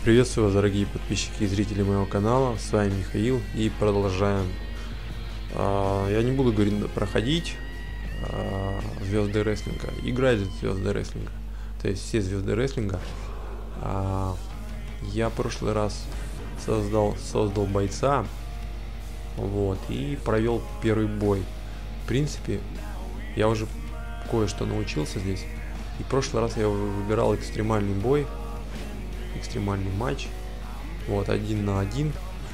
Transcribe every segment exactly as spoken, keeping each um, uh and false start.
Приветствую вас, дорогие подписчики и зрители моего канала, с вами Михаил, и продолжаем. Я не буду говорить проходить звезды рестлинга, играть в звезды рестлинга, то есть все звезды рестлинга. Я в прошлый раз создал, создал бойца, вот, и провел первый бой. В принципе, я уже кое-что научился здесь, и в прошлый раз я выбирал экстремальный бой, экстремальный матч, вот, один на один.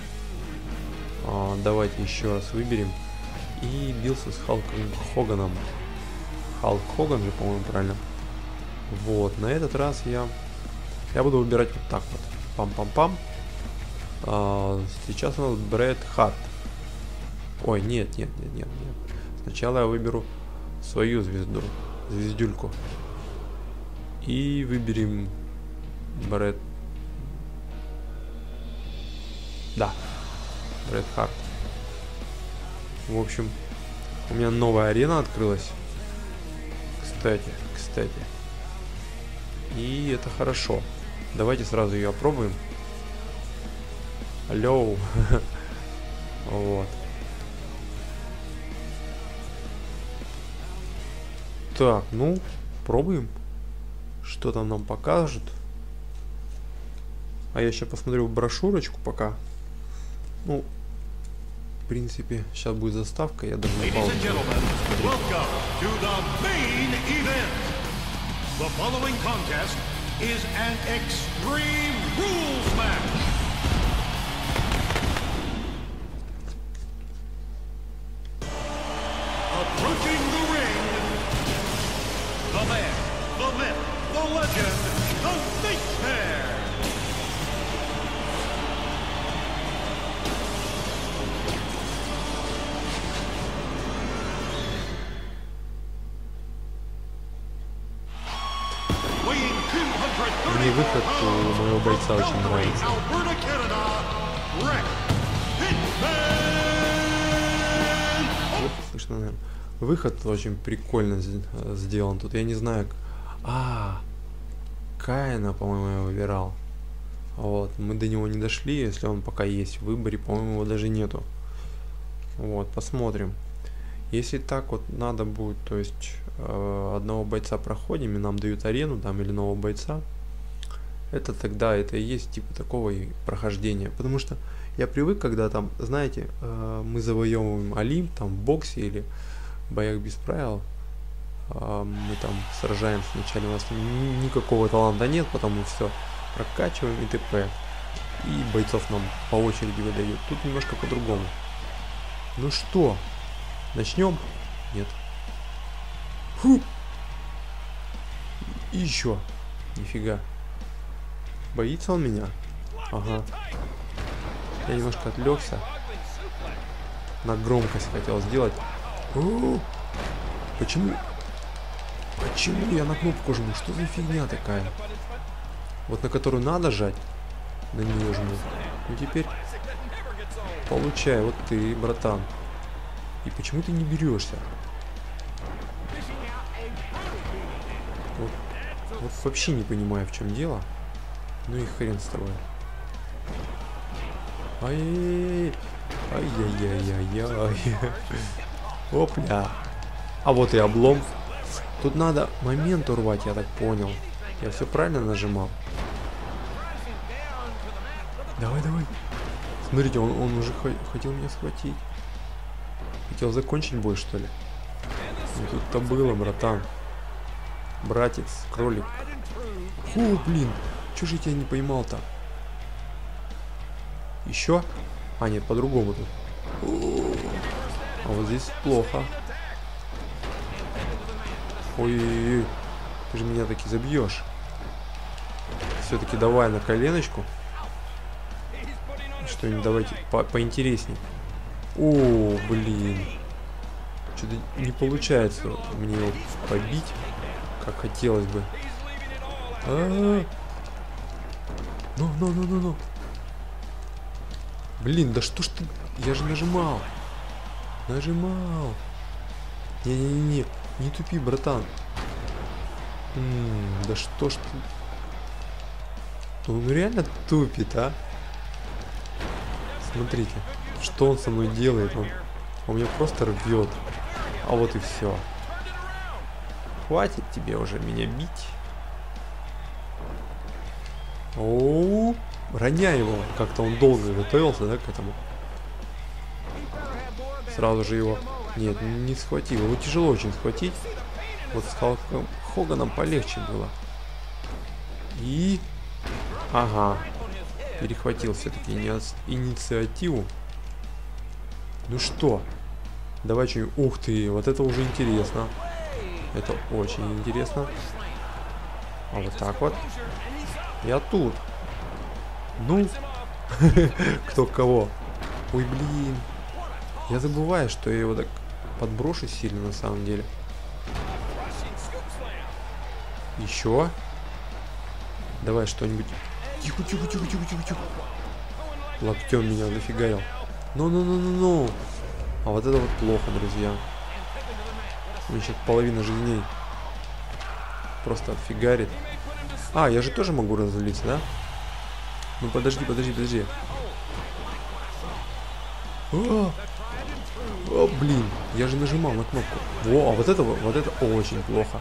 А, давайте еще раз выберем. И бился с Халком Хоганом. Халк Хоган же, по-моему, правильно. Вот, на этот раз я я буду выбирать вот так вот. Пам-пам-пам. А, сейчас у нас Брэд Харт. Ой, нет, нет, нет, нет, нет. Сначала я выберу свою звезду, звездюльку. И выберем Брэд. Да, Брэд Харт. В общем, у меня новая арена открылась. Кстати, кстати. И это хорошо. Давайте сразу ее опробуем. Алло. Вот. Так, ну, пробуем. Что там нам покажут. А я сейчас посмотрю брошюрочку пока. Ну, в принципе, сейчас будет заставка, я даже не паузу. Мне выход у моего бойца очень нравится. Вот, слышно, наверное. Выход очень прикольно сделан. Тут я не знаю. А, Каина, по-моему, я выбирал. Вот, мы до него не дошли, если он пока есть в выборе, по-моему, его даже нету. Вот, посмотрим. Если так вот надо будет, то есть э, одного бойца проходим и нам дают арену там или нового бойца, это тогда это и есть типа такого и прохождения. Потому что я привык, когда там, знаете, э, мы завоевываем Олимп там в боксе или в боях без правил, э, мы там сражаемся вначале, у нас никакого таланта нет, потом мы все прокачиваем и т.п. И бойцов нам по очереди выдают. Тут немножко по-другому. Ну что? Начнем? Нет. Фу. И еще. Нифига. Боится он меня? Ага. Я немножко отвлекся. На громкость хотел сделать. О-о-о! Почему? Почему я на кнопку жму? Что за фигня такая? Вот на которую надо жать. На нее жму. Ну теперь получай. Вот ты, братан. И почему ты не берешься? Вот, вот вообще не понимаю, в чем дело. Ну и хрен с тобой. Ай-яй-яй. Ай-яй-яй-яй-яй. Опля. А вот и облом. Тут надо момент урвать, я так понял. Я все правильно нажимал. Давай, давай. Смотрите, он, он уже хотел меня схватить. Хотел закончить бой, что ли? Ну, тут-то было, братан. Братец, кролик. Фу, блин. Чё же я тебя не поймал-то? Еще? А, нет, по-другому тут. А вот здесь плохо. Ой-ой-ой. Ты же меня таки забьешь. Все-таки давай на коленочку. Что-нибудь давайте по поинтересней. О, блин. Что-то не получается мне его побить, как хотелось бы. А-а-а. Ну, ну, ну, ну, ну. Блин, да что ж ты... Я же нажимал. Нажимал. Не-не-не, не тупи, братан. М-м, да что ж ты... Он реально тупит, а? Смотрите, что он со мной делает. Он, он меня просто рвет. А вот и все. Хватит тебе уже меня бить. О, роняй его. Как-то он долго готовился, да, к этому. Сразу же его... Нет, не схватил. Его тяжело очень схватить. Вот с Халком Хоганом полегче было. И... Ага. Перехватил все-таки инициативу. Ну что? Давай что-нибудь... Ух ты, вот это уже интересно. Это очень интересно. А вот так вот. Я тут. Ну. Кто кого. Ой, блин. Я забываю, что я его так подброшу сильно на самом деле. Еще. Давай что-нибудь. Тихо, тихо, тихо, тихо, тихо, тихо. Локтем меня зафигарил. Ну-ну-ну-ну-ну. А вот это вот плохо, друзья. У меня сейчас половина жизней просто отфигарит. А, я же тоже могу разлиться, да? Ну подожди, подожди, подожди. О, о, блин, я же нажимал на кнопку. О, а вот это вот это очень плохо.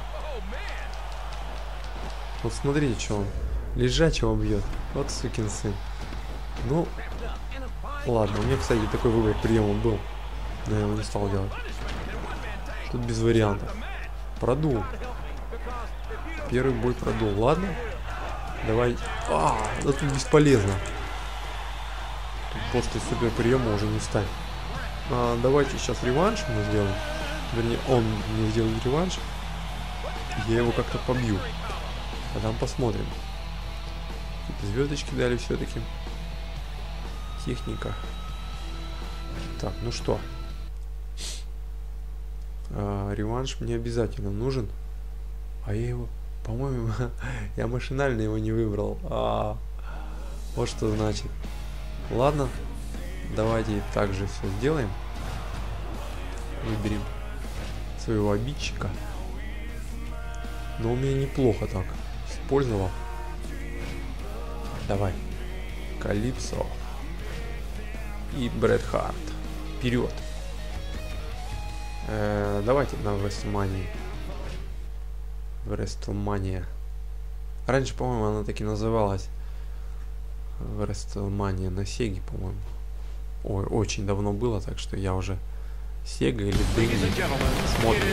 Вот смотрите, что он лежачего бьет. Вот сукин сын. Ну, ладно, у меня, кстати, такой выбор приема был. Но я его не стал делать. Тут без вариантов. Продул. Первый бой продул. Ладно. Давай. А, да тут бесполезно. Тут после супер приема уже не встать. А, давайте сейчас реванш мы сделаем. Вернее, он мне сделает реванш. Я его как-то побью. А там посмотрим. Звездочки дали все-таки. Техника. Так, ну что. А, реванш мне обязательно нужен. А я его, по-моему, я машинально его не выбрал. А, вот что значит. Ладно. Давайте также все сделаем. Выберем своего обидчика. Но у меня неплохо так использовал. Давай. Калипсо. И Брэд Харт. Вперед. Э, давайте на WrestleMania. WrestleMania. Раньше, по-моему, она так и называлась. WrestleMania на Сеге, по-моему. Ой, очень давно было, так что я уже Сега или Дэнни смотрим.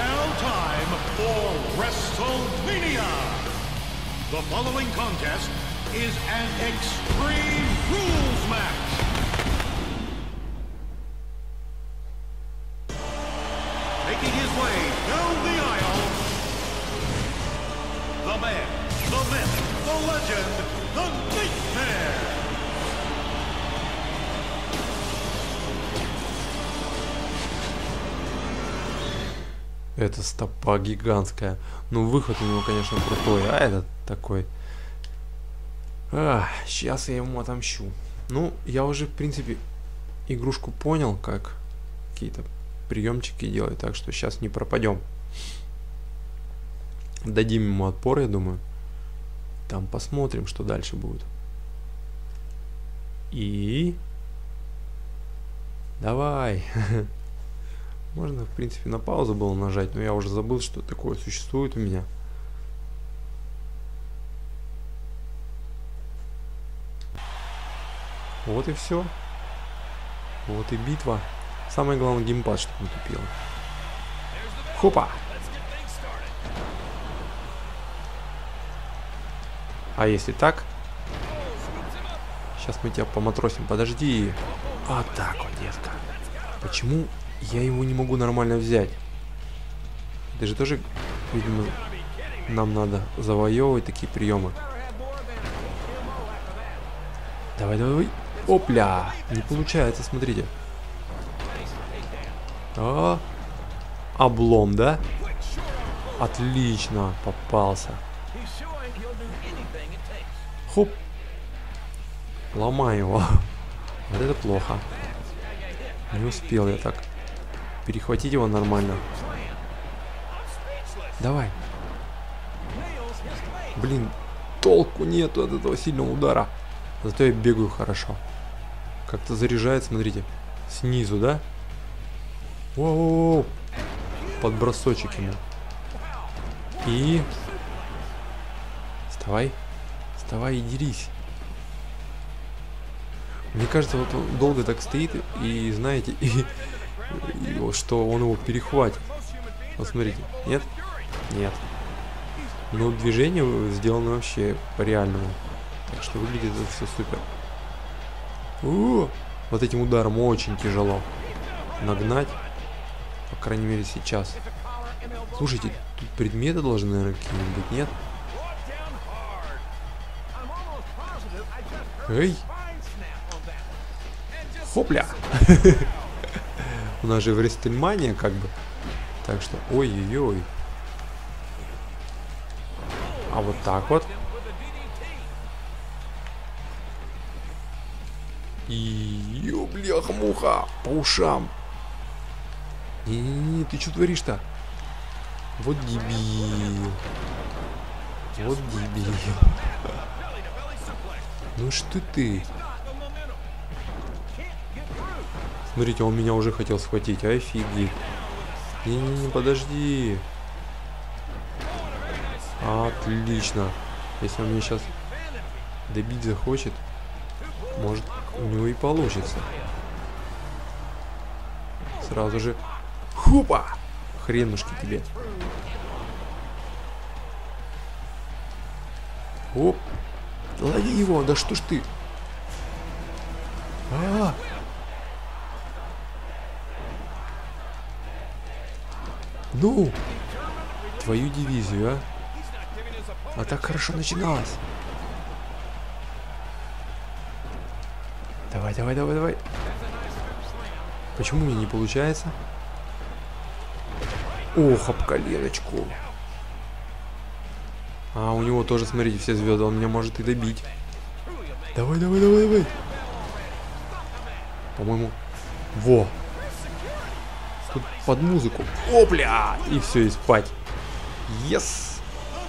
The following contest is an Extreme Rules match. Making his way down the aisle, the man, the myth, the legend, the Nightmare. Это стопа гигантская. Ну, выход у него, конечно, крутой. А этот такой. А, сейчас я ему отомщу. Ну, я уже, в принципе, игрушку понял, как какие-то приемчики делать. Так что сейчас не пропадем. Дадим ему отпор, я думаю. Там посмотрим, что дальше будет. И... Давай. Можно, в принципе, на паузу было нажать, но я уже забыл, что такое существует у меня. Вот и все. Вот и битва. Самое главное, геймпад, чтобы не тупило. Хопа! А если так? Сейчас мы тебя поматросим. Подожди. А так вот, детка. Почему я его не могу нормально взять? Это же тоже, видимо, нам надо завоевывать такие приемы. Давай, давай. Опля! Не получается, смотрите. А, облом, да? Отлично, попался. Хоп. Ломай его. Вот это плохо. Не успел я так перехватить его нормально. Давай. Блин. толку нет от этого сильного удара. Зато я бегаю хорошо. Как-то заряжает, смотрите. Снизу, да? Воу-воу-воу. Подбросочек ему. И... Вставай. Вставай и дерись. Мне кажется, вот он долго так стоит, и знаете, и, и вот что он его перехватит. Вот смотрите. Нет? Нет. Но движение сделано вообще по-реальному. Так что выглядит это все супер. У-у-у! Вот этим ударом очень тяжело нагнать. По крайней мере сейчас. Слушайте, тут предметы должны, наверное, какие-нибудь, нет? Эй! Хопля! У нас же в Рестлмания как бы. Так что, ой-ой-ой. А вот так вот. И ё, бляха-муха, по ушам. Не-не-не, ты что творишь-то? Вот дебил. Вот дебил. Ну что ты? Смотрите, он меня уже хотел схватить. Офигеть. Не-не-не, подожди. Отлично. Если он меня сейчас добить захочет, может, у него и получится. Сразу же. Хупа! Хренушки тебе. Оп! Лови его! Да что ж ты? А-а-а! Ну! Твою дивизию, а? А так хорошо начиналось. Давай, давай, давай, давай. Почему мне не получается? Ох, об коленочку. А, у него тоже, смотрите, все звезды. Он меня может и добить. Давай, давай, давай, давай. По-моему... Во. Тут под музыку. Опля! И все, и спать. Yes!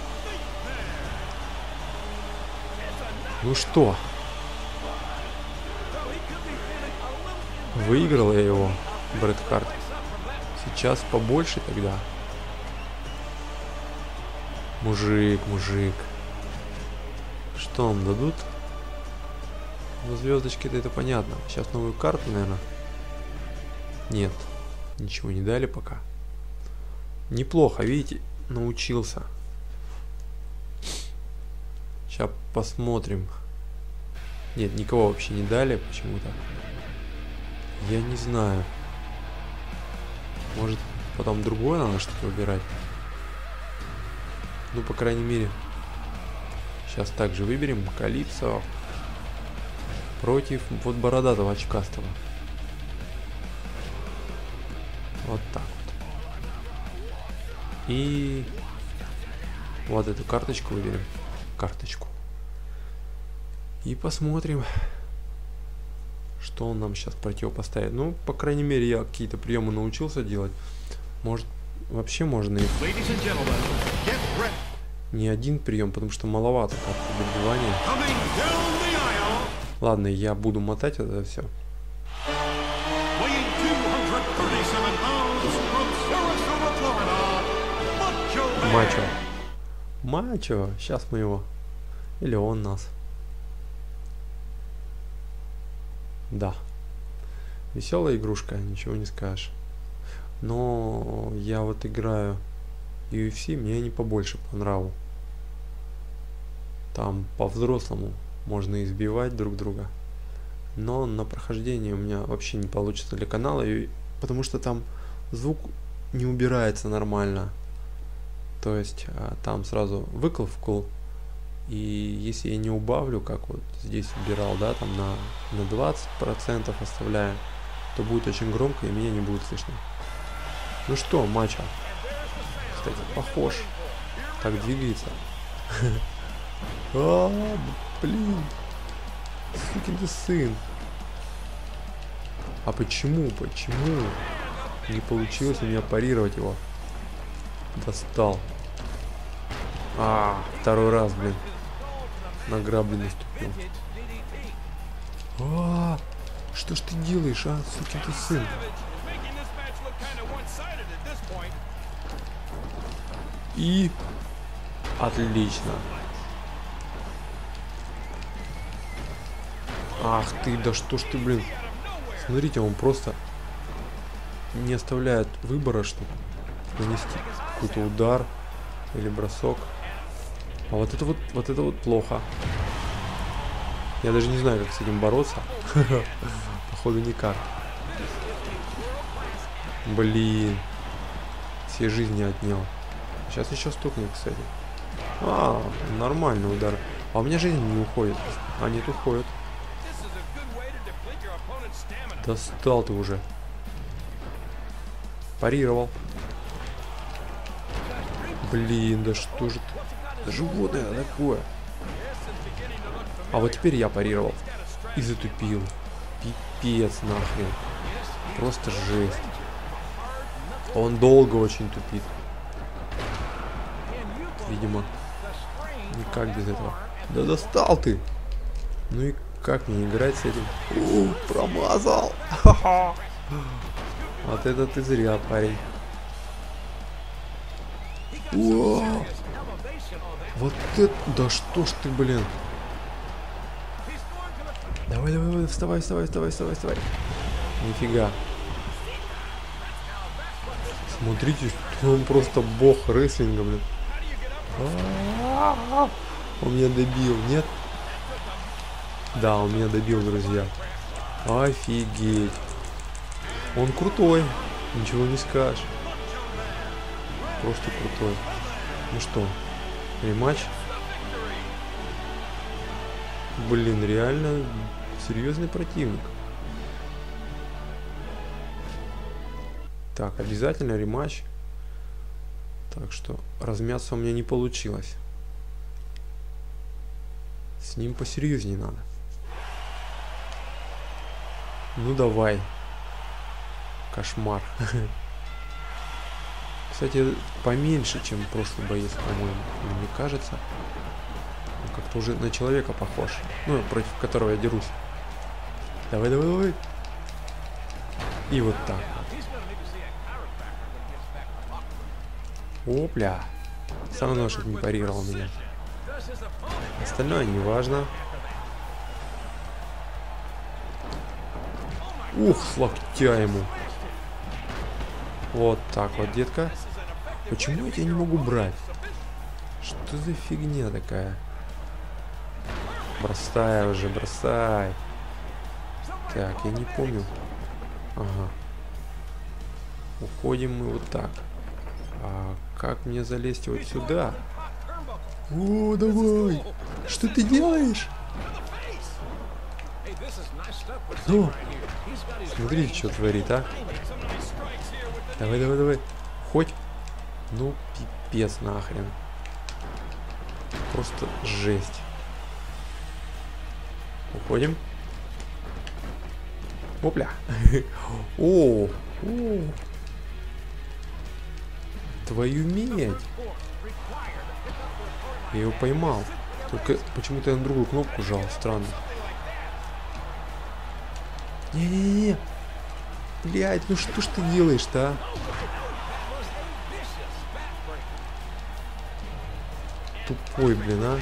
Ну что? Выиграл я его, Брэд Харт. Сейчас побольше тогда. Мужик, мужик. Что нам дадут? Ну, звездочки-то это понятно. Сейчас новую карту, наверное. Нет. Ничего не дали пока. Неплохо, видите? Научился. Сейчас посмотрим. Нет, никого вообще не дали почему-то. Я не знаю. Может, потом другое надо что-то выбирать. Ну, по крайней мере. Сейчас также выберем Калипсо против вот бородатого очкастого. Вот так вот. И вот эту карточку выберем. Карточку. И посмотрим, что он нам сейчас противопоставит. Ну, по крайней мере, я какие-то приемы научился делать. Может, вообще можно и не один прием, потому что маловато как-то добивания. Ладно, я буду мотать это все. Мачо. Мачо. Сейчас мы его. Или он нас. Да. Веселая игрушка, ничего не скажешь. Но я вот играю ю эф си, мне они побольше по нраву. Там по-взрослому можно избивать друг друга. Но на прохождение у меня вообще не получится для канала, потому что там звук не убирается нормально. То есть там сразу выкл-вкл. И если я не убавлю, как вот здесь убирал, да, там на, на двадцать процентов оставляю, то будет очень громко и меня не будет слышно. Ну что, Мачо? Кстати, похож. Так двигается. А, блин. Сукин ты сын. А почему, почему не получилось у меня парировать его? Достал. А, второй раз, блин. на грабли наступил. А, что ж ты делаешь, а, сукин ты сын? И отлично. Ах ты, да что ж ты, блин. Смотрите, он просто не оставляет выбора, чтобы нанести какой-то удар или бросок. А вот это вот, вот это вот плохо. Я даже не знаю, как с этим бороться. Походу никак. Блин. Все жизни отнял. Сейчас еще стукнет, кстати. А, нормальный удар. А у меня жизнь не уходит. А нет, уходит. Достал ты уже. Парировал. Блин, да что же ты? Да животное такое. А вот теперь я парировал. И затупил. Пипец нахрен. Просто жесть. Он долго очень тупит. Видимо. Никак без этого. Да достал ты. Ну и как мне играть с этим? У, промазал. Ха-ха. Вот это ты зря, парень. О! Вот это... Да что ж ты, блин. Давай, давай, давай, вставай, вставай, вставай, вставай, вставай. Нифига. Смотрите, он просто бог рестлинга, блин. Он меня добил, нет? Да, он меня добил, друзья. Офигеть. Он крутой. Ничего не скажешь. Просто крутой. Ну что, рематч? Блин, реально серьезный противник. Так, обязательно рематч. Так что размяться у меня не получилось. С ним посерьезнее надо. Ну давай. Кошмар. Кстати, поменьше, чем прошлый боец, по-моему. Мне кажется. Он как-то уже на человека похож. Ну, против которого я дерусь. Давай, давай, давай. И вот так. Опля. Самое главное, чтобы не парировал меня. Остальное не важно. Ух, с локтя ему. Вот так вот, детка. Почему я тебя не могу брать? Что за фигня такая? Бросай уже, бросай. Так, я не помню. Ага. Уходим мы вот так. А как мне залезть вот сюда? О, давай! Что ты делаешь? Ну, смотри, что творит, а? Давай, давай, давай. Хоть. Ну, пипец нахрен. Просто жесть. Уходим. Опля. О, о. Твою медь. Я его поймал. Только почему-то я на другую кнопку жал. Странно. Не-не-не. Блядь, ну что ж ты делаешь-то, а? Тупой, блин, а.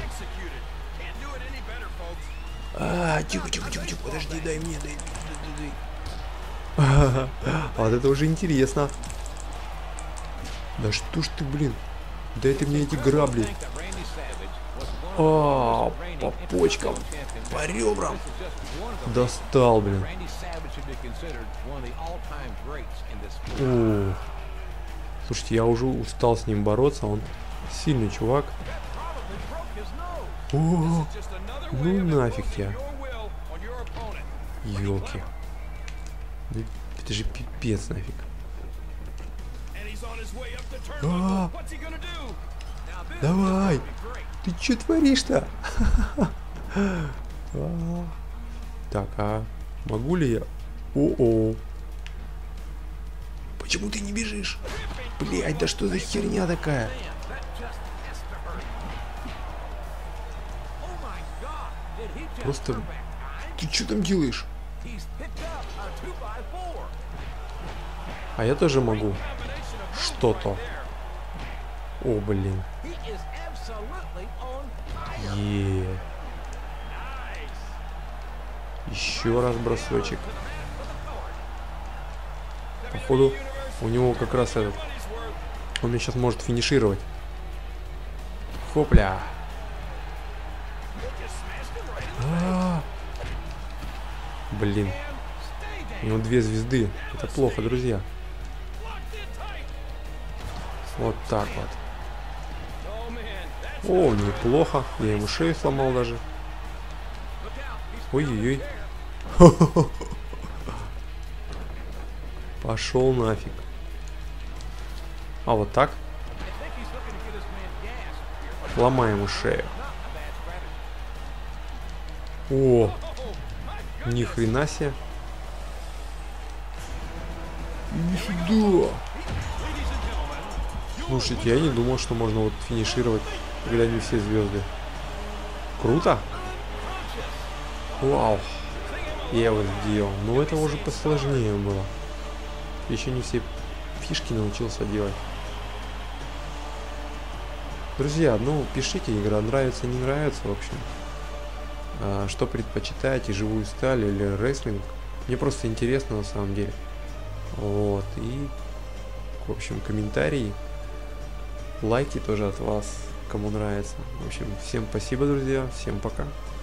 А, тихо, тихо, тихо, тихо, подожди, дай мне, дай, дай, дай. Вот это уже интересно. Да что ж ты, блин. Дай ты мне эти грабли. А, по почкам, по ребрам. Достал, блин. О, слушайте, я уже устал с ним бороться. Он сильный чувак. О, ну нафиг я. Ёлки. Это же пипец нафиг. А, давай. Ты что творишь-то? Так, а могу ли я? О-о. Почему ты не бежишь? Блять, да что за херня такая? Просто... Ты что там делаешь? А я тоже могу. Что-то. О, блин. Е. Еще раз бросочек. Походу, у него как раз этот... Он меня сейчас может финишировать. Хопля. А-а-а. Блин. У него две звезды. Это плохо, друзья. Вот так вот. О, неплохо. Я ему шею сломал даже. Ой-ой-ой. Пошел нафиг. А вот так. Ломаем ему шею. О, ни хрена себе. Нифига. Слушайте, я не думал, что можно вот финишировать, когда не все звезды. Круто. Вау. Я его сделал. Но это уже посложнее было. Еще не все фишки научился делать. Друзья, ну пишите, игра нравится, не нравится, в общем. А, что предпочитаете, живую сталь или рестлинг? Мне просто интересно на самом деле. Вот, и, в общем, комментарии, лайки тоже от вас, кому нравится. В общем, всем спасибо, друзья, всем пока.